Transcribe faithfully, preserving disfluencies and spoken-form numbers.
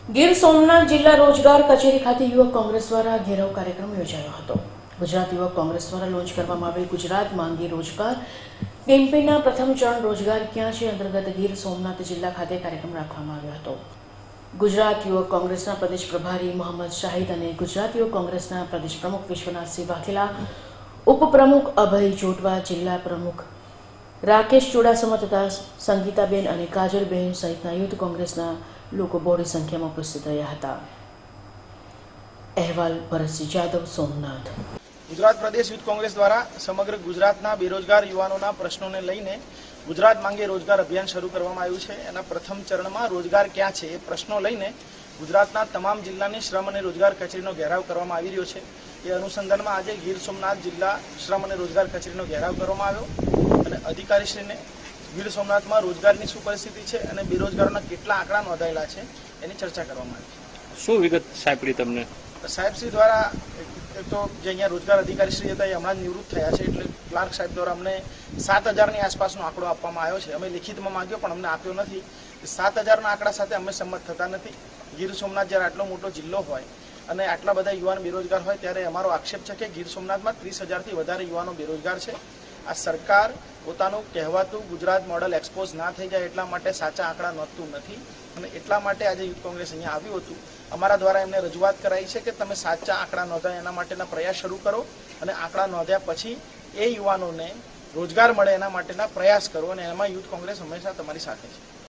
ગીર સોમનાથ જિલ્લા રોજગાર કચેરી ખાતે યુવક કોંગ્રેસ દ્વારા ઘેરાવ કાર્યક્રમ યોજાયો હતો। ગુજરાત યુવક કોંગ્રેસ દ્વારા લોન્ચ કરવામાં આવેલ ગુજરાત માંગે રોજગાર કેમ્પેઇનના પ્રથમ ચરણ રોજગાર ક્યાં છે અંતર્ગત ગીર સોમનાથ જિલ્લા ખાતે કાર્યક્રમ રાખવામાં આવ્યો હતો। ગુજરાત યુવક કોંગ્રેસના પ્રદેશ પ્રભારી મોહમ્મદ શાહિદ અને ગુજરાત યુવક કોંગ્રેસના પ્રદેશ પ્રમુખ વિશ્વનાથસિંહ વાઘેલા, ઉપપ્રમુખ અભય જોટવા, જિલ્લા પ્રમુખ રાકેશ ચુડાસમા તથા સંગીતાબેન અને કાજલબેન સહિતના યુથ કોંગ્રેસના લોકો બહોળી સંખ્યામાં ઉપસ્થિત રહ્યા હતા। અહેવાલ ભરતસિંહ જાદવ, સોમનાથ। ગુજરાત પ્રદેશ યુથ કોંગ્રેસ દ્વારા સમગ્ર ગુજરાતના બેરોજગાર યુવાનોના પ્રશ્નોને લઈને ગુજરાત માંગે રોજગાર અભિયાન શરૂ કરવામાં આવ્યું છે। એના પ્રથમ ચરણમાં રોજગાર ક્યાં છે એ પ્રશ્નો લઈને ગુજરાતના તમામ જિલ્લાની શ્રમ અને રોજગાર કચેરીનો ઘેરાવ કરવામાં આવી રહ્યો છે। એ અનુસંધાનમાં આજે ગીર સોમનાથ જિલ્લા શ્રમ અને રોજગાર કચેરીનો ઘેરાવ કરવામાં આવ્યો અને અધિકારીશ્રીને ગીર સોમનાથમાં રોજગારની શું પરિસ્થિતિ છે અને બેરોજગારોના કેટલા આંકડા નોંધાયેલા છે એની ચર્ચા કરવામાં આવી। શું વિગત સાંપડી તમને? સાહેબશ્રી દ્વારા એક તો જે અહીંયા રોજગાર અધિકારીશ્રી હતા એ હમણાં જ નિવૃત્ત થયા છે, એટલે ક્લાર્ક સાહેબ દ્વારા અમને સાત હજારની આસપાસનો આંકડો આપવામાં આવ્યો છે। અમે લિખિતમાં માંગ્યો પણ અમને આપ્યો નથી। સાત હજારના આંકડા સાથે અમે સંમત થતા નથી। ગીર સોમનાથ જ્યારે આટલો મોટો જિલ્લો હોય અને આટલા બધા યુવાન બેરોજગાર હોય ત્યારે અમારો આક્ષેપ છે કે ગીર સોમનાથમાં ત્રીસ હજારથી વધારે યુવાનો બેરોજગાર છે। આ સરકાર પોતાનું કહેવાતું ગુજરાત મોડલ એક્સપોઝ ના થઈ જાય એટલા માટે સાચા આંકડા નોંધતું નથી અને એટલા માટે આજે યુથ કોંગ્રેસ અહીંયા આવ્યું હતું। અમારા દ્વારા એમને રજૂઆત કરાઈ છે કે તમે સાચા આંકડા નોંધાય એના માટેના પ્રયાસ શરૂ કરો અને આંકડા નોંધ્યા પછી એ યુવાનોને રોજગાર મળે એના માટેના પ્રયાસ કરો અને એમાં યુથ કોંગ્રેસ હંમેશા તમારી સાથે છે।